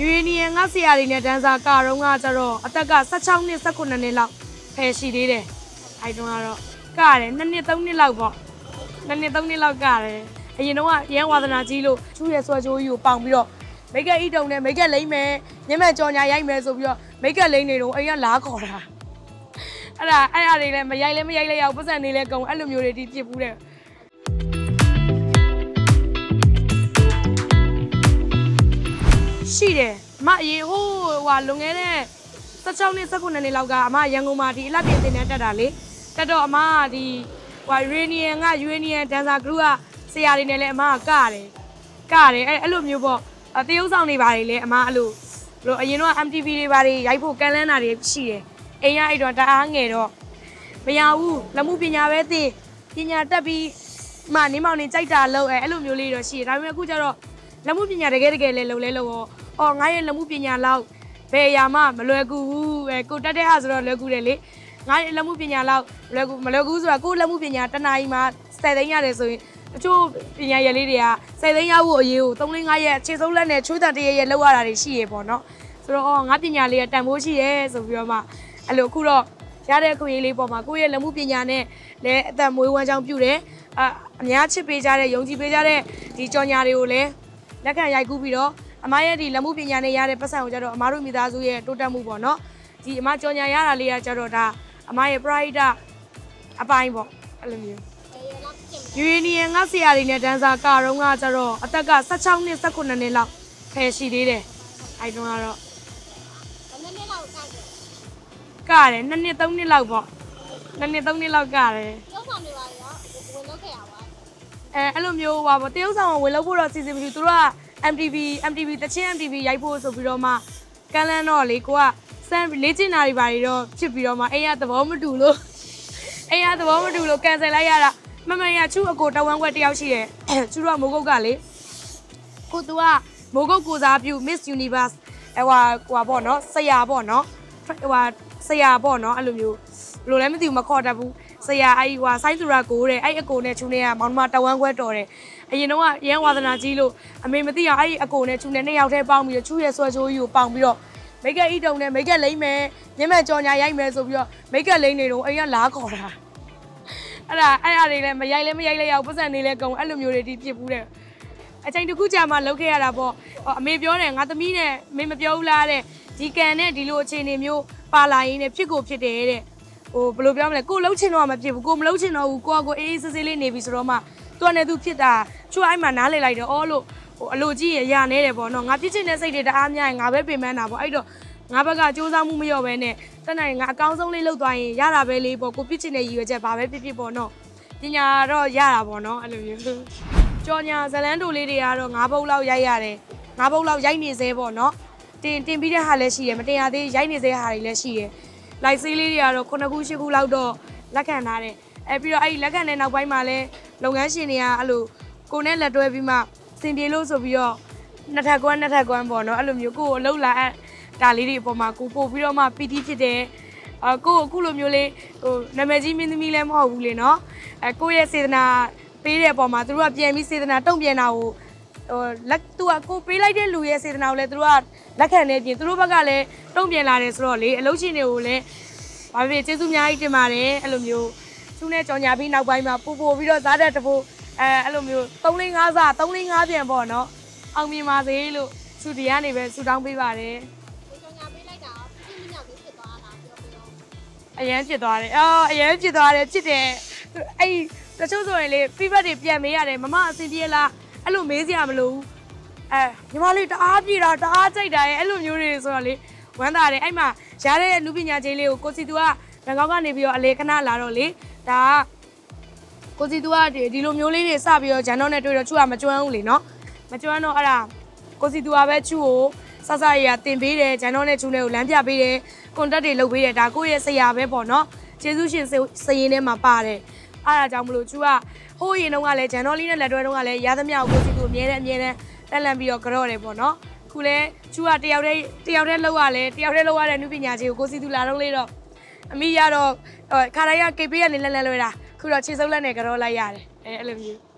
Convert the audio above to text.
ယူရီနီယံကဆရာတွေနဲ့တန်းစာကာတော့ကကျတော့အသက်က16နှစ်19နှစ်လောက်ဖယ်ရှိသေးတယ်အဲ့တုန်းကတော့ကရတယ်2နှစ်3နှစ်လောက်ပေါ့2နှစ်3နှစ်လောက်ကရတယ်အရင်တော့ရန်ဝါသနာကြီးလို့ချူရဲဆွဲချိုးကြီးကိုပေါင်ပြီးတော့မိတ်ကအိတုံနဲ့မိတ်ကလိမ့်မယ်ညမကြော်ညာရိုက်မယ်ဆိုပြီးတော့မိတ်ကလိမ့်နေတော့အိမ်ကလားခေါ်တာအဲ့ဒါတွေလည်းမရိုက်လဲရအောင်ပတ်စံနေလဲကုန်အဲ့လိုမျိုးတွေဒီပြစ်ဘူးတဲ့ရှိတယ်အမအရင်ဟိုလွန်ခဲ့တဲ့16နှစ်19နှစ်လောက်ကအမရန်ကုန်မှာဒီအလှပြင်တင်တဲ့တက်တာလေတက်တော့အမကဒီယူရေနီယံဒန်ဆာဂရုကဆရာတွေနဲ့လည်းအမကကရတယ်အဲ့လိုမျိုးပေါ့တရုပ်ဆောင်တွေပါတယ်လေအမအဲ့လိုအရင်တော့ MTV တွေပါတယ်ရိုက်ဖို့ကမ်းလှမ်းတာတွေရှိတယ်အိမ်ကအဲ့တော့တအားငယ်တော့မရဘူးလက်မှုပညာပဲသိပညာတက်ပြီးမှနေမောင်နေကြိုက်တာလုပ်အဲ့လိုမျိုးလေးတော့ရှိတယ်ဒါပေမဲ့အခုကျတော့လက်မှုပညာတကယ်လဲလုပ်တော့ငါရဲ့လက်မှုပညာလောက်ဘယ်အရာမှမလွယ်ကူဘူးကိုတက်တဲ့ဟာဆိုတော့လွယ်ကူတယ်လေငါရဲ့လက်မှုပညာလောက်မလွယ်ကူဆိုတာကိုလက်မှုပညာတနားကြီးမှာ10သိန်းရတယ်ဆိုရင်တချို့ပညာရည်လေးတွေက10သိန်းရဖို့အရေးကို3-5ရက်ခြေဆုံးလက်နဲ့ချွေးတန်တရလောက်ရတာတွေရှိရပေါ့နော်ဆိုတော့ငါပညာလေးကတန်ဖိုးရှိရဲဆိုပြီးတော့မှအဲ့လိုအခုတော့ရတဲ့ခွင့်ရေးလေးပေါ်မှာကိုယ့်ရဲ့လက်မှုပညာနဲ့လည်းအသက်မွေးဝမ်းကြောင်းပြုတယ်အများချစ်ပေးကြတဲ့ယုံကြည်ပေးကြတဲ့ဒီကြော်ညာတွေကိုလည်းလက်ခံရိုက်ကူးပြီးတော့အမရဲ့ဒီလက်မှုပညာနဲ့ရတဲ့ပတ်စံကိုကြတော့အမတို့မိသားစုရဲ့တိုးတက်မှုပေါ့နော်ဒီအမကြော်ညာရတာလေးကကြတော့ဒါအမရဲ့ pride အပိုင်းပေါ့အဲ့လိုမျိုးယူရီနီယံကဆရာတွေနဲ့တန်းစာကာတော့ကကြတော့အသက်က16နှစ်19နှစ်လောက်ဖယ်ရှိသေးတယ်အဲ့တုန်းကတော့နှစ်လောက်ကရတယ်2နှစ်3နှစ်လောက်ပေါ့2နှစ်3နှစ်လောက်ကရတယ်တရုပ်ဆောင်တွေပါရောဝင်လုပ်ခဲ့ရပါအဲ့လိုမျိုးပါပေါ့တရုပ်ဆောင်ဝင်လုပ်ဖို့တော့စီစဉ်မရှိသူတို့ကMTV တချင်း MTV ရိုက်ဖို့ဆိုပြီးတော့မှကမ်းလန်းတော့လေကိုကစမ်းလေ့ကျင့်တာတွေပါတော့ဖြစ်ပြီးတော့မှအိမ်ကသဘောမတူလို့ကန်ဆယ်လိုက်ရတာမမရချူအကိုတဝမ်းခွက်တယောက်ရှိတယ်ချူတော့မိုးကုတ်ကလေကိုသူကမိုးကုတ်ကိုစားပြု Miss Universe ဟိုပေါ့နော်ဆရာပေါ့နော်ဆရာပေါ့နော်အဲ့လိုမျိုးဘယ်လိုလဲမသိဘူးမခေါ်တတ်ဘူးဆရာအဲ့ဆိုင်းသူရကိုတဲ့အဲ့အကိုနဲ့ချူနဲ့ကမောင်နှမတဝမ်းခွက်တော်တယ်အရင်တော့ရန်ဝါသနာကြီးလို့အမေမသိအောင်အဲ့အကိုနဲ့ချူနဲ့2ယောက်တည်းပေါင်းပြီးတော့ချူရဲ့ဆွဲချိုးကြီးကိုပေါင်ပြီးတော့မိတ်ကအိတုံနဲ့မိတ်ကလိမ့်မယ်ညမကြော်ညာရိုက်မယ်ဆိုပြီးတော့မိတ်ကလိမ့်နေတော့အိမ်ကလားခေါ်တာအဲ့ဒါတွေလည်းမရိုက်လဲရအောင်ပတ်စံနေလဲကုန်အဲ့လိုမျိုးတွေဒီပြစ်ဘူးတဲ့အချိန်တစ်ခုကြာမှလုပ်ခဲ့ရတာပေါ့အမေပြောတယ်ငါသမီးနဲ့မင်းမပြောဘူးလားတဲ့ဒီကန်နဲ့ဒီလိုအခြေအနေမျိုးပါလာရင်းနဲ့ဖြစ်ကိုဖြစ်တယ်တဲ့ဘယ်လိုပြောမလဲကိုလှုပ်ချင်တော့မဖြစ်ဘူးကိုမလှုပ်ချင်တော့ဘူးကိုအေးဆေးဆေးလေးနေပြီဆိုတော့မှသူကလည်းသူဖြစ်တာချွတ်အဲ့မှာနားလေလိုက်တော့လို့အလိုကြီးရနေတယ်ပေါ့နော်ငါဖြစ်ချင်တဲ့စိတ်တွေတအားများရင်ငါပဲပင်ပန်းတာပေါ့အဲ့တော့ငါဘက်ကစူးစမ်းမှုမလျော့ပဲနဲ့တက်နိုင်ငါအကောင်းဆုံးလေးလုပ်သွားရင်ရတာပဲလေးပေါ့ကိုဖြစ်ချင်တဲ့ရည်ရွယ်ချက်ဘာပဲဖြစ်ပေါ့နော်ပညာတော့ရတာပေါ့နော်အဲ့လိုမျိုးကြော်ညာဇလန်းတူလေးတွေကတော့9ပုတ်လောက်ရိုက်ရတယ်9ပုတ်လောက်ရိုက်နေသေးပေါ့နော်တင်ပြီးတဲ့ဟာလည်းရှိတယ်မတင်ရသေးရိုက်နေသေးဟာတွေလည်းရှိတယ်လိုက်ဆေးလေးတွေကတော့9ခု10ခုလောက်တော့လက်ခံထားတယ်ပြီးတော့အဲ့လက်ခံတဲ့နောက်ပိုင်းမှာလည်းလုပ်ငန်းရှင်တွေကအဲ့လိုကိုနဲ့လက်တွဲပြီးမှစင်ပြေလို့ဆိုပြီးတော့နှစ်ထပ်ကွမ်းပေါ့နော်အဲ့လိုမျိုးကိုကိုအလုပ်လာဒါလေးတွေအပေါ်မှာကိုပို့ပြီးတော့မှပီတိဖြစ်တယ်ကိုအခုလိုမျိုးလေးနာမည်ကြီးမင်းသမီးလည်းမဟုတ်ဘူးလေနော်ကိုရဲ့စေတနာပေးတဲ့အပေါ်မှာသူတို့ကပြန်ပြီးစေတနာတုံ့ပြန်တာကိုသူကကိုပေးလိုက်တဲ့လူရဲ့စေတနာကိုလည်းသူတို့ကလက်ခံနေပြင်သူတို့ဘက်ကလည်းတုံ့ပြန်လာတယ်ဆိုတော့လေအလုပ်ရှင်တွေကိုလည်းဘာဖြစ်ကျေးဇူးအများကြီးတင်ပါတယ်အဲ့လိုမျိုးသူနဲ့ကြော်ညာပြီးနောက်ပိုင်းမှာပို့ပြီးတော့စားတဲ့တဖို့အဲ့လိုမျိုး3-5စား3-5ပြန်ပေါ့နော်အောင်မြင်ပါစေလို့သူဒီကနေပဲဆူတောင်းပေးပါတယ်ကြော်ညာပေးလိုက်တာပြင်းပြင်းမြောက်လေးဖြစ်သွားတာပြောအရန်ဖြစ်သွားတယ်အရန်ဖြစ်သွားတယ်ဖြစ်တယ်အဲ့တချို့ဆိုရင်လေ feedback တွေပြန်မေးရတယ်မမအဆင်ပြေလားအဲ့လိုမေးစရာမလိုဘူးညီမလေးတအားပြေတာတအားကြိုက်တာရဲ့အဲ့လိုမျိုးတွေဆိုတော့လေဝမ်းသာတယ်အဲ့မှာရတဲ့လူပညာချင်းလေးကိုစီသူကဘန်ကောက်ကနေပြီးတော့အလေခဏလာတော့လေဒါကိုစီသူကဒီလိုမျိုးလေးတွေစပြီးတော့ဂျန်တော့နဲ့တွေ့တော့ချူကမကျွမ်းဘူးလေနော်မကျွမ်းတော့အဲ့ဒါကိုစီသူကပဲချူကိုစစရရတင်ပေးတယ်ဂျန်တော့နဲ့ချူနဲ့ကိုလမ်းပြပေးတယ်ကွန်တက်တွေလုပ်ပေးတယ်ဒါကိုရဲ့ဆရာပဲပေါ့နော်ကျေးဇူးရှင်စရင်ထဲမှာပါတယ်အားဒါကြောင့်မလို့ချူကဟိုးရင်တော့ကလည်းဂျန်တော့လေးနဲ့လက်တွဲတော့ကလည်းရသမျှကိုစီသူအမြဲတမ်းတက်လန့်ပြီးတော့ကြော့တယ်ပေါ့နော်ခုလဲချူကတယောက်တည်းလောက်ရလဲတယောက်တည်းလောက်ရတဲ့နုပညာချင်းကိုစီသူလာတော့လေတော့အမိရတော့ခါတိုင်းက KP ကနေလက်လွဲတာခုတော့ခြေစုပ်လက်နဲ့ကြော့လိုက်ရတယ်အဲ့လိုမျိုး